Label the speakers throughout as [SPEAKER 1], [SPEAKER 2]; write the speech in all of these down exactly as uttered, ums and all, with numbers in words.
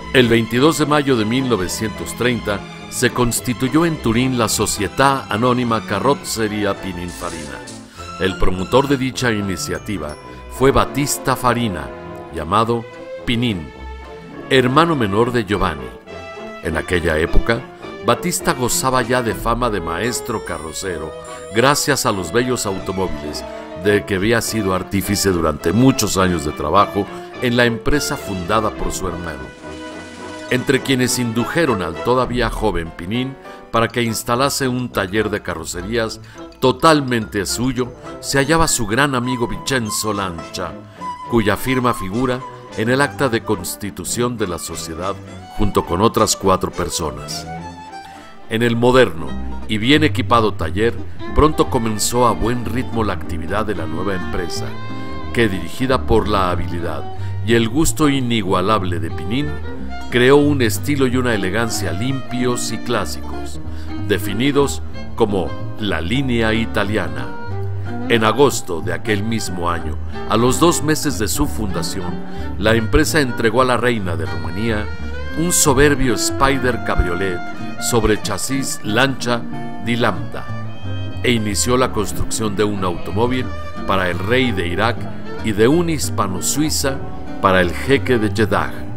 [SPEAKER 1] El veintidós de mayo de mil novecientos treinta se constituyó en Turín la Società Anónima Carrozzeria Pininfarina. El promotor de dicha iniciativa fue Battista Farina, llamado Pinin, hermano menor de Giovanni. En aquella época, Battista gozaba ya de fama de maestro carrocero gracias a los bellos automóviles de que había sido artífice durante muchos años de trabajo en la empresa fundada por su hermano. Entre quienes indujeron al todavía joven Pinin para que instalase un taller de carrocerías totalmente suyo, se hallaba su gran amigo Vincenzo Lancia, cuya firma figura en el acta de constitución de la sociedad junto con otras cuatro personas. En el moderno y bien equipado taller, pronto comenzó a buen ritmo la actividad de la nueva empresa, que, dirigida por la habilidad y el gusto inigualable de Pinin, creó un estilo y una elegancia limpios y clásicos, definidos como la línea italiana. En agosto de aquel mismo año, a los dos meses de su fundación, la empresa entregó a la reina de Rumanía un soberbio Spider Cabriolet sobre chasis Lancia di Lambda e inició la construcción de un automóvil para el rey de Irak y de un hispano-suiza para el jeque de Jeddah.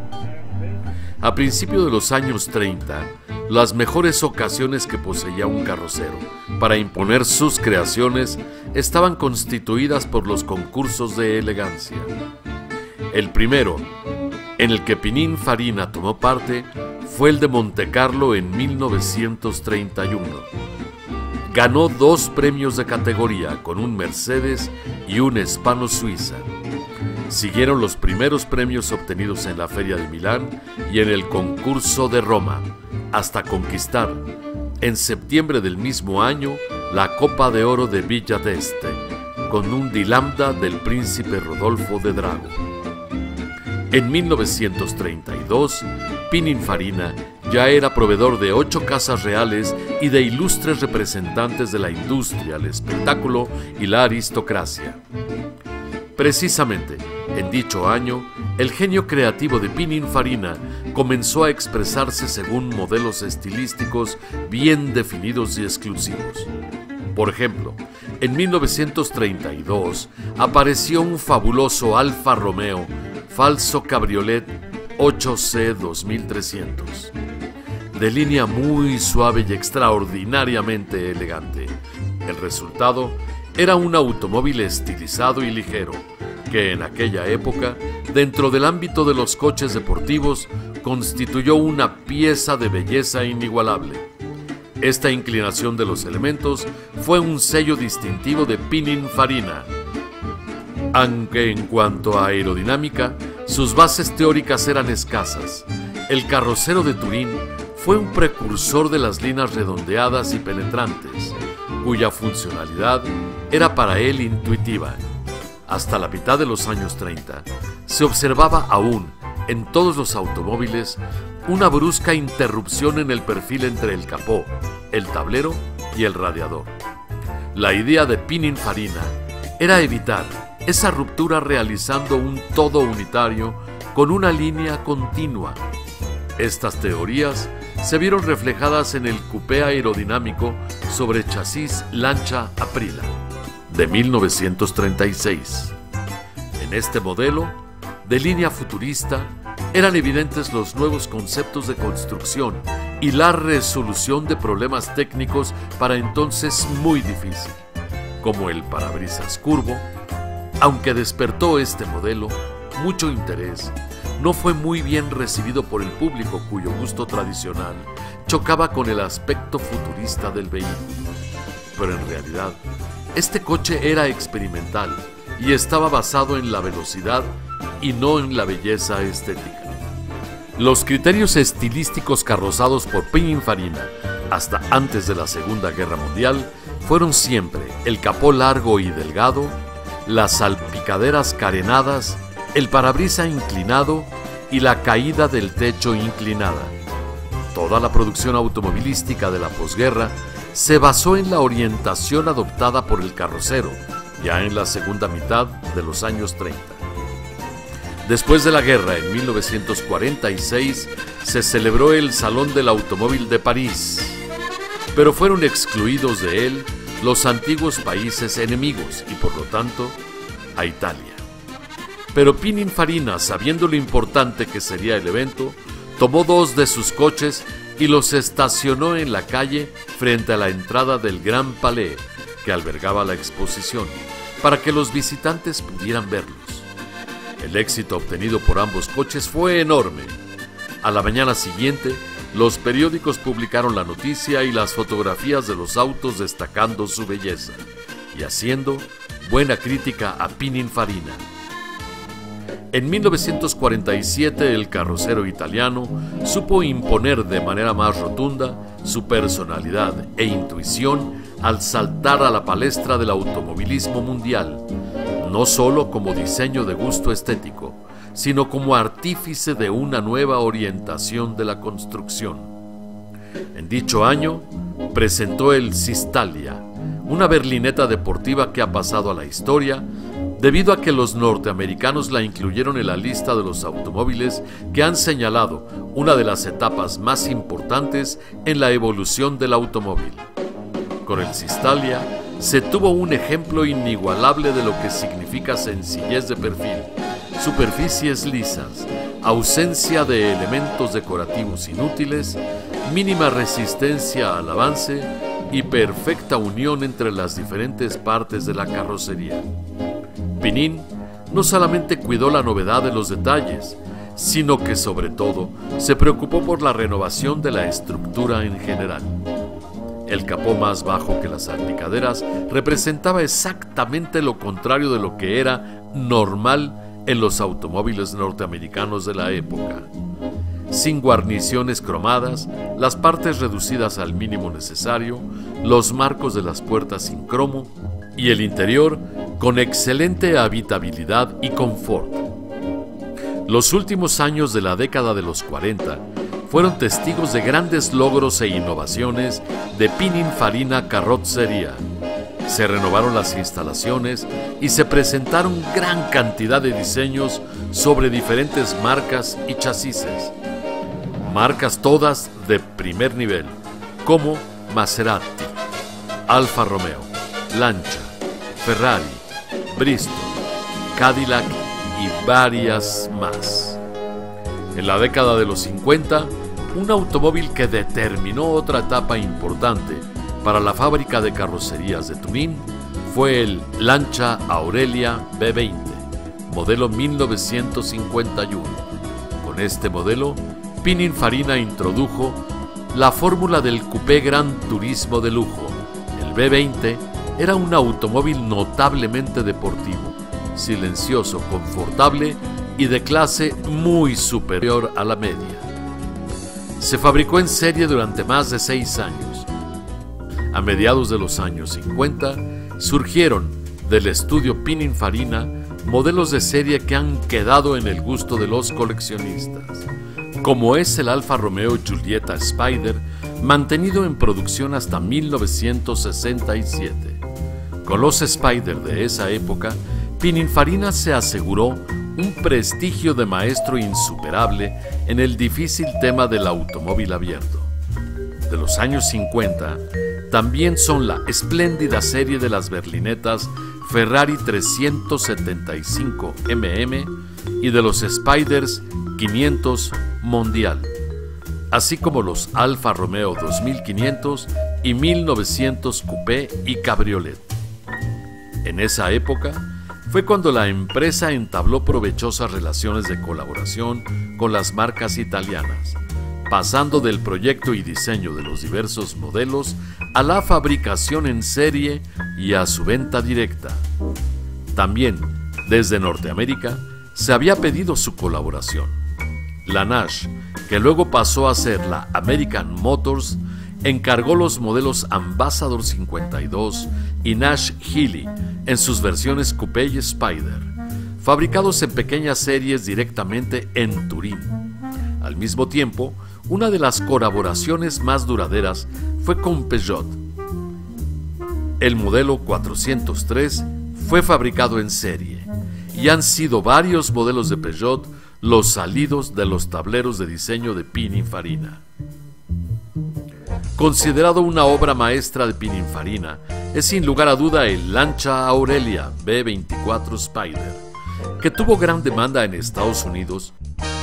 [SPEAKER 1] A principios de los años treinta, las mejores ocasiones que poseía un carrocero para imponer sus creaciones estaban constituidas por los concursos de elegancia. El primero, en el que Pininfarina tomó parte, fue el de Montecarlo en mil novecientos treinta y uno. Ganó dos premios de categoría con un Mercedes y un hispano-suiza. Siguieron los primeros premios obtenidos en la Feria de Milán y en el concurso de Roma, hasta conquistar, en septiembre del mismo año, la Copa de Oro de Villa d'Este, con un Di Lambda del príncipe Rodolfo de Drago. En mil novecientos treinta y dos, Pininfarina ya era proveedor de ocho casas reales y de ilustres representantes de la industria, el espectáculo y la aristocracia. Precisamente, en dicho año, el genio creativo de Pininfarina comenzó a expresarse según modelos estilísticos bien definidos y exclusivos. Por ejemplo, en mil novecientos treinta y dos apareció un fabuloso Alfa Romeo falso cabriolet ocho C dos mil trescientos, de línea muy suave y extraordinariamente elegante. El resultado era un automóvil estilizado y ligero, que en aquella época, dentro del ámbito de los coches deportivos, constituyó una pieza de belleza inigualable. Esta inclinación de los elementos fue un sello distintivo de Pininfarina, aunque en cuanto a aerodinámica, sus bases teóricas eran escasas. El carrocero de Turín fue un precursor de las líneas redondeadas y penetrantes, cuya funcionalidad era para él intuitiva. Hasta la mitad de los años treinta, se observaba aún, en todos los automóviles, una brusca interrupción en el perfil entre el capó, el tablero y el radiador. La idea de Pininfarina era evitar esa ruptura realizando un todo unitario con una línea continua. Estas teorías se vieron reflejadas en el coupé aerodinámico sobre chasis Lancia Aprilia de mil novecientos treinta y seis. En este modelo, de línea futurista, eran evidentes los nuevos conceptos de construcción y la resolución de problemas técnicos para entonces muy difícil, como el parabrisas curvo. Aunque despertó este modelo mucho interés, no fue muy bien recibido por el público, cuyo gusto tradicional chocaba con el aspecto futurista del vehículo. Pero en realidad, este coche era experimental y estaba basado en la velocidad y no en la belleza estética. Los criterios estilísticos carrozados por Pininfarina hasta antes de la Segunda Guerra Mundial fueron siempre el capó largo y delgado, las salpicaderas carenadas, el parabrisa inclinado y la caída del techo inclinada. Toda la producción automovilística de la posguerra se basó en la orientación adoptada por el carrocero, ya en la segunda mitad de los años treinta. Después de la guerra, en mil novecientos cuarenta y seis, se celebró el Salón del Automóvil de París, pero fueron excluidos de él los antiguos países enemigos y, por lo tanto, a Italia. Pero Pininfarina, sabiendo lo importante que sería el evento, tomó dos de sus coches y los estacionó en la calle frente a la entrada del Gran Palais, que albergaba la exposición, para que los visitantes pudieran verlos. El éxito obtenido por ambos coches fue enorme. A la mañana siguiente, los periódicos publicaron la noticia y las fotografías de los autos destacando su belleza y haciendo buena crítica a Pininfarina. En mil novecientos cuarenta y siete, el carrocero italiano supo imponer de manera más rotunda su personalidad e intuición al saltar a la palestra del automovilismo mundial, no solo como diseño de gusto estético, sino como artífice de una nueva orientación de la construcción. En dicho año, presentó el Cistalia, una berlineta deportiva que ha pasado a la historia debido a que los norteamericanos la incluyeron en la lista de los automóviles que han señalado una de las etapas más importantes en la evolución del automóvil. Con el Cistalia se tuvo un ejemplo inigualable de lo que significa sencillez de perfil, superficies lisas, ausencia de elementos decorativos inútiles, mínima resistencia al avance y perfecta unión entre las diferentes partes de la carrocería. Pinin no solamente cuidó la novedad de los detalles, sino que sobre todo se preocupó por la renovación de la estructura en general. El capó más bajo que las salpicaderas representaba exactamente lo contrario de lo que era normal en los automóviles norteamericanos de la época. Sin guarniciones cromadas, las partes reducidas al mínimo necesario, los marcos de las puertas sin cromo y el interior con excelente habitabilidad y confort. Los últimos años de la década de los cuarenta fueron testigos de grandes logros e innovaciones de Pininfarina Carrozzeria. Se renovaron las instalaciones y se presentaron gran cantidad de diseños sobre diferentes marcas y chasis. Marcas todas de primer nivel, como Maserati, Alfa Romeo, Lancia, Ferrari, Bristol, Cadillac y varias más. En la década de los cincuenta, un automóvil que determinó otra etapa importante para la fábrica de carrocerías de Turín fue el Lancia Aurelia B veinte, modelo mil novecientos cincuenta y uno. Con este modelo, Pininfarina introdujo la fórmula del coupé Gran Turismo de lujo. El B veinte era un automóvil notablemente deportivo, silencioso, confortable y de clase muy superior a la media. Se fabricó en serie durante más de seis años. A mediados de los años cincuenta, surgieron del estudio Pininfarina modelos de serie que han quedado en el gusto de los coleccionistas, como es el Alfa Romeo Giulietta Spider, mantenido en producción hasta mil novecientos sesenta y siete. Con los Spider de esa época, Pininfarina se aseguró un prestigio de maestro insuperable en el difícil tema del automóvil abierto. De los años cincuenta, también son la espléndida serie de las berlinetas Ferrari trescientos setenta y cinco M M y de los Spiders quinientos Mondial, así como los Alfa Romeo dos mil quinientos y mil novecientos Coupé y Cabriolet. En esa época fue cuando la empresa entabló provechosas relaciones de colaboración con las marcas italianas, pasando del proyecto y diseño de los diversos modelos a la fabricación en serie y a su venta directa. También, desde Norteamérica, se había pedido su colaboración. La Nash, que luego pasó a ser la American Motors, encargó los modelos Ambassador cincuenta y dos y Nash Healey en sus versiones Coupé y Spider, fabricados en pequeñas series directamente en Turín. Al mismo tiempo, una de las colaboraciones más duraderas fue con Peugeot. El modelo cuatrocientos tres fue fabricado en serie. y han sido varios modelos de Peugeot los salidos de los tableros de diseño de Pininfarina. Considerado una obra maestra de Pininfarina, es sin lugar a duda el Lancia Aurelia B veinticuatro Spider, que tuvo gran demanda en Estados Unidos.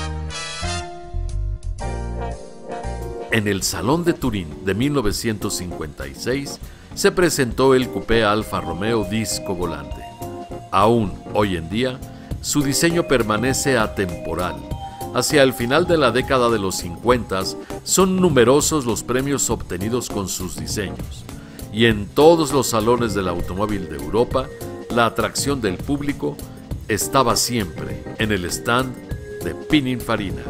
[SPEAKER 1] En el Salón de Turín de mil novecientos cincuenta y seis se presentó el coupé Alfa Romeo disco volante. Aún hoy en día, su diseño permanece atemporal. Hacia el final de la década de los cincuenta son numerosos los premios obtenidos con sus diseños, y en todos los salones del automóvil de Europa, la atracción del público estaba siempre en el stand de Pininfarina.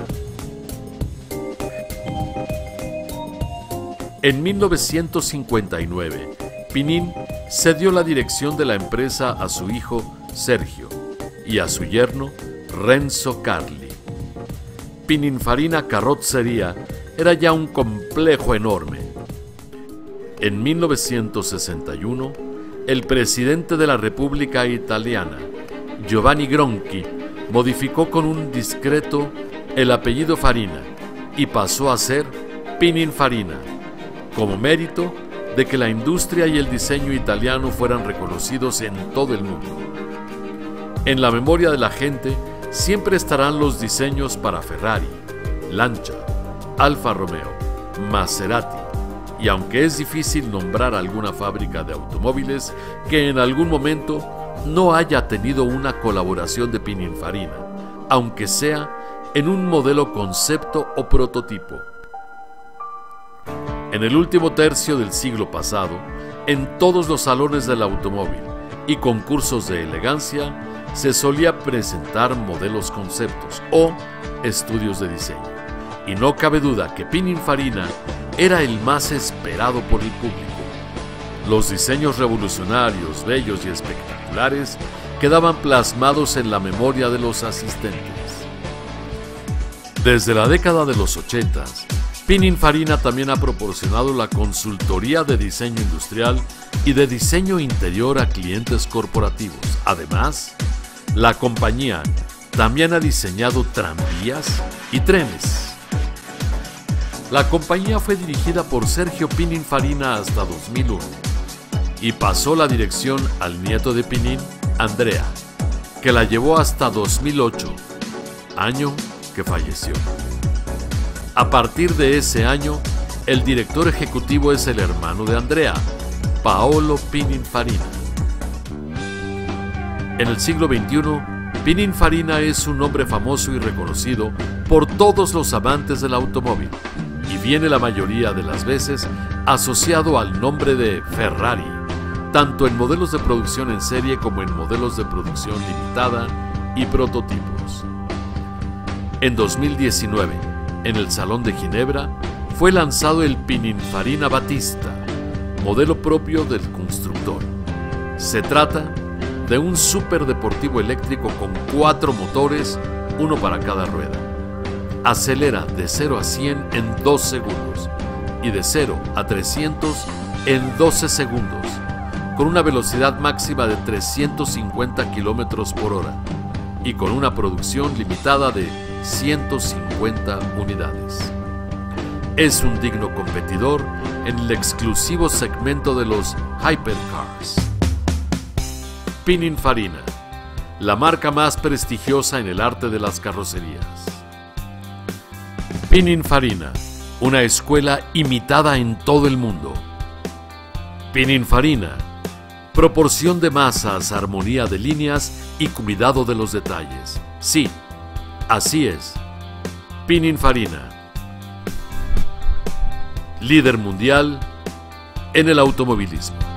[SPEAKER 1] En mil novecientos cincuenta y nueve, Pinin cedió la dirección de la empresa a su hijo Sergio y a su yerno Renzo Carli. Pininfarina Carrozzeria era ya un complejo enorme. En mil novecientos sesenta y uno, el presidente de la República Italiana, Giovanni Gronchi, modificó con un discreto el apellido Farina y pasó a ser Pininfarina, como mérito de que la industria y el diseño italiano fueran reconocidos en todo el mundo. En la memoria de la gente siempre estarán los diseños para Ferrari, Lancia, Alfa Romeo, Maserati, y aunque es difícil nombrar alguna fábrica de automóviles que en algún momento no haya tenido una colaboración de Pininfarina, aunque sea en un modelo concepto o prototipo. En el último tercio del siglo pasado, en todos los salones del automóvil y concursos de elegancia, se solía presentar modelos conceptos o estudios de diseño, y no cabe duda que Pininfarina era el más esperado por el público. Los diseños revolucionarios, bellos y espectaculares quedaban plasmados en la memoria de los asistentes. Desde la década de los ochentas, Pininfarina también ha proporcionado la consultoría de diseño industrial y de diseño interior a clientes corporativos. Además, la compañía también ha diseñado tranvías y trenes. La compañía fue dirigida por Sergio Pininfarina hasta dos mil uno y pasó la dirección al nieto de Pinin, Andrea, que la llevó hasta dos mil ocho, año que falleció. A partir de ese año, el director ejecutivo es el hermano de Andrea, Paolo Pininfarina. En el siglo veintiuno, Pininfarina es un nombre famoso y reconocido por todos los amantes del automóvil, y viene la mayoría de las veces asociado al nombre de Ferrari, tanto en modelos de producción en serie como en modelos de producción limitada y prototipos. En dos mil diecinueve, en el Salón de Ginebra, fue lanzado el Pininfarina Battista, modelo propio del constructor. Se trata de un superdeportivo eléctrico con cuatro motores, uno para cada rueda. Acelera de cero a cien en dos segundos y de cero a trescientos en doce segundos, con una velocidad máxima de trescientos cincuenta kilómetros por hora y con una producción limitada de ciento cincuenta unidades. Es un digno competidor en el exclusivo segmento de los hypercars. Pininfarina, la marca más prestigiosa en el arte de las carrocerías. Pininfarina, una escuela imitada en todo el mundo. Pininfarina, proporción de masas, armonía de líneas y cuidado de los detalles. Sí, así es. Pininfarina, líder mundial en el automovilismo.